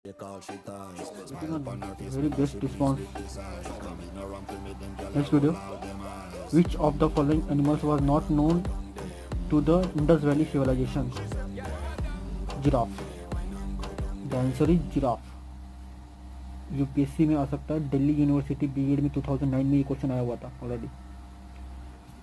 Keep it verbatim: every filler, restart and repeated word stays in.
Very best response. Next video. Which of the following animals was not known to the Indus Valley civilization? Giraffe. The answer is giraffe. UPSC में आ सकता है, Delhi university BEd में दो हज़ार नौ में ये क्वेश्चन आया हुआ था ऑलरेडी.